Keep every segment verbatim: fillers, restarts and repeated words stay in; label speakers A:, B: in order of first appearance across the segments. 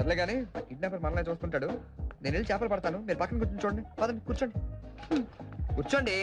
A: సర్లే కానీ కిడ్నాపర్ మనల్ని చూసుకుంటాడు. నేను వెళ్ళి చేపలు పడతాను, మీరు పక్కన కూర్చొని చూడండి. పదండి, కూర్చోండి కూర్చోండి.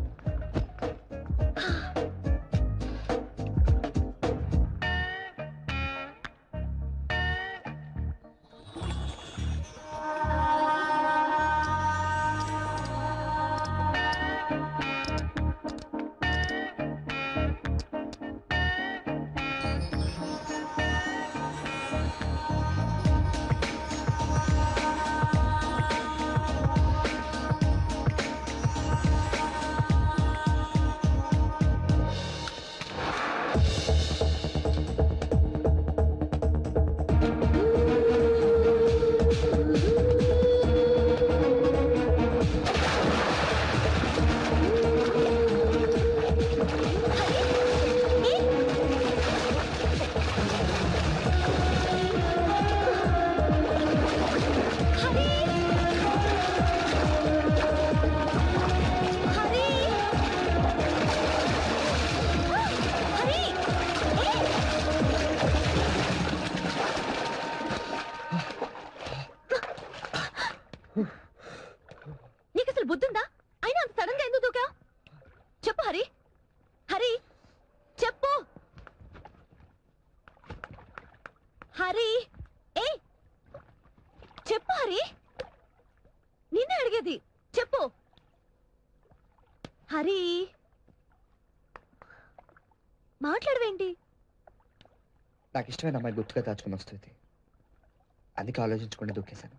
B: నీకు అసలు బుద్ధుందా? అయినా అంత సడన్ గా ఎందుకు దూకా? చెప్పు హరి, హరి చెప్పు హరి. ఏ చెప్పు హరి, నిన్నే అడిగేది. చెప్పు హరి, మాట్లాడవేంటి?
A: నాకు ఇష్టమైన అమ్మాయి గుర్తుగా దాచుకుని వస్తుంది, అందుకే ఆలోచించకుండా దూకేశాను.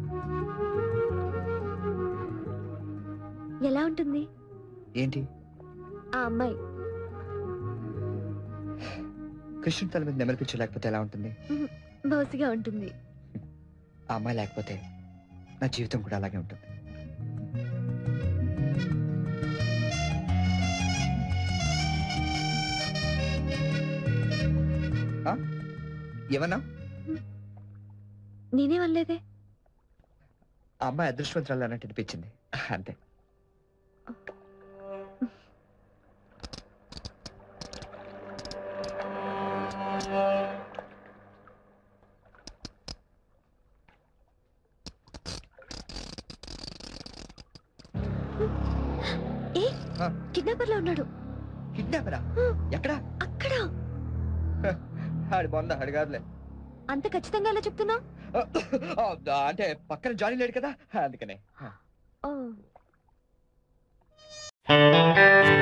B: ఎలా ఉంటుంది
A: ఏంటి
B: ఆ అమ్మాయి?
A: కృష్ణుడి తల మీద నెమలిపించు లేకపోతే ఎలా ఉంటుంది?
B: బోసిగా ఉంటుంది.
A: ఆ అమ్మాయి లేకపోతే నా జీవితం కూడా అలాగే ఉంటుంది. ఏమన్నా?
B: నేనేమనలేదే.
A: ఆ అమ్మాయి అదృష్టవంతురాలు అన్నట్టు అనిపించింది, అంతే.
B: ఏ కిడ్నాపర్ లో ఉన్నాడు.
A: కిడ్నాపరా? ఎక్కడ?
B: అక్కడ.
A: ఆడి బొంద ఆడి కాదులే.
B: అంత ఖచ్చితంగా ఎలా చెప్తున్నా?
A: అంటే పక్కన జానీ లేడు కదా, అందుకనే.
B: ఓ